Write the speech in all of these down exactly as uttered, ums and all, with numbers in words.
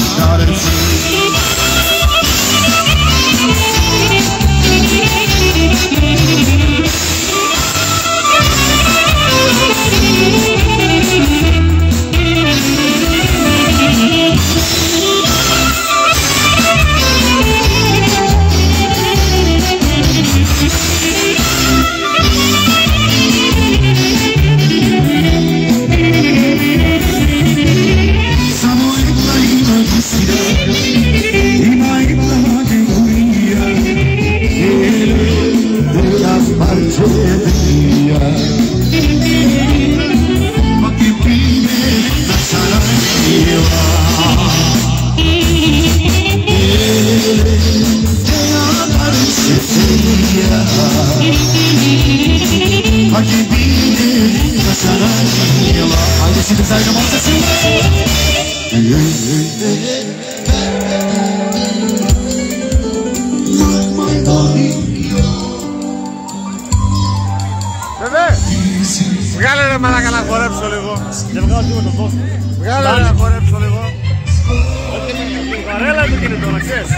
Βγάλε ρε μαλάκα να χορέψω λίγο. Δεν βγάλω τίποτα φως. Βγάλε ρε να χορέψω λίγο. Βαρέλα το κινητό να ξέρεις.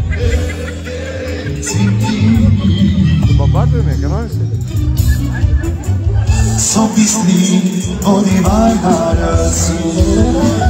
Το μπαμπά του είναι, κανόνισε. Son pisni, oni vai harası